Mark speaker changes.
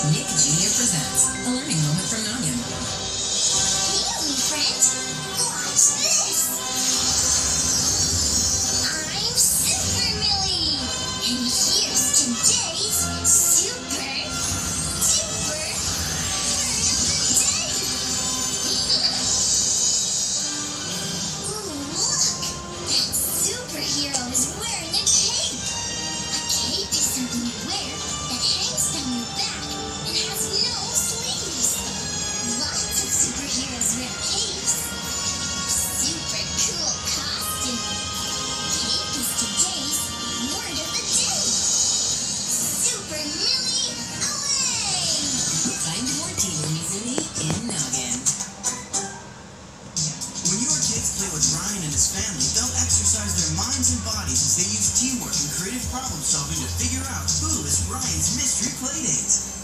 Speaker 1: Nick Jr. presents a learning moment from Noggin.
Speaker 2: Hey, new friend. Watch this. I'm Super Millie. And here's today's super duper word of the day. Ooh, look. That superhero is wearing a cape. A cape is something you wear that hangs down your back and has no sleeves. Lots of superheroes wear capes. Super cool costume. Cape is today's word of the day. Super Millie away!
Speaker 1: Find more Team Mizuni in Noggin.
Speaker 3: When your kids play with Ryan and his family, they'll exercise their minds and bodies as they use teamwork and creative problem solving to figure out who is Ryan's mystery playdate.